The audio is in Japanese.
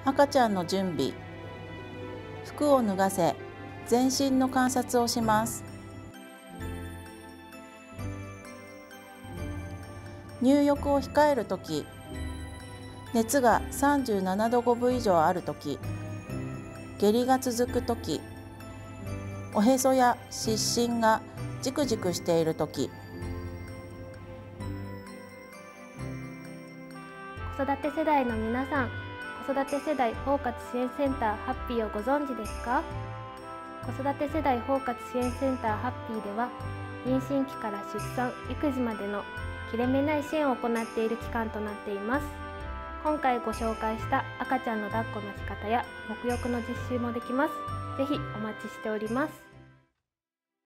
赤ちゃんの準備、服を脱がせ、全身の観察をします。入浴を控えるとき、熱が37度5分以上あるとき、下痢が続くとき、おへそや湿疹がジクジクしているとき。 子育て世代の皆さん、子育て世代包括支援センターハッピーをご存知ですか？子育て世代包括支援センターハッピーでは、妊娠期から出産・育児までの切れ目ない支援を行っている機関となっています。今回ご紹介した赤ちゃんの抱っこの仕方や沐浴の実習もできます。ぜひお待ちしております。